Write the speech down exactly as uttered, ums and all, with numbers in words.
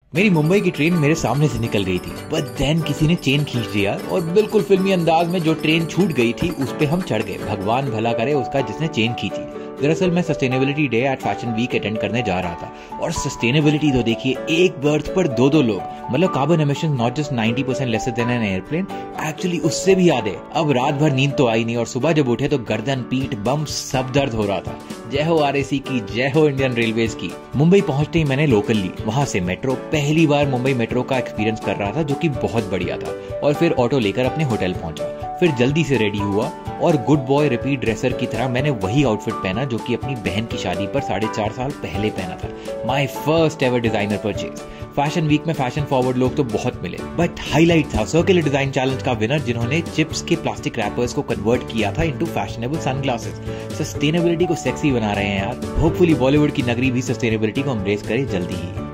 मेरी मुंबई की ट्रेन मेरे सामने से निकल रही थी, बट देन किसी ने चेन खींच दिया और बिल्कुल फिल्मी अंदाज में जो ट्रेन छूट गई थी उस पे हम चढ़ गए। भगवान भला करे उसका जिसने चेन खींची। दरअसल मैं sustainability day at fashion week attend करने जा रहा था और सस्टेनेबिलिटी तो देखिए, एक बर्थ पर दो दो लोग, मतलब carbon emission not just ninety percent lesser than an airplane, actually उससे भी याद है। अब रात भर नींद तो आई नहीं और सुबह जब उठे तो गर्दन, पीठ, बम सब दर्द हो रहा था। जय हो आरएसी की, जय हो इंडियन रेलवेज की। मुंबई पहुंचते ही मैंने लोकल ली, वहां से मेट्रो। पहली बार मुंबई मेट्रो का एक्सपीरियंस कर रहा था जो कि बहुत बढ़िया था। और फिर ऑटो लेकर अपने होटल पहुंचा। फिर जल्दी से रेडी हुआ और गुड बॉय रिपीट ड्रेसर की तरह मैंने वही आउटफिट पहना जो कि अपनी बहन की शादी पर साढ़े चार साल पहले पहना था। My first ever designer purchase. Fashion week में फैशन फॉरवर्ड लोग तो बहुत मिले, बट हाईलाइट था सर्कुलर डिजाइन चैलेंज का विनर जिन्होंने चिप्स के प्लास्टिक रैपर्स को कन्वर्ट किया था इनटू फैशनेबल सनग्लासेस। सस्टेनेबिलिटी को सेक्सी बना रहे हैं यार। होपफुली बॉलीवुड की नगरी भी सस्टेनेबिलिटी को एम्ब्रेस करे जल्दी ही।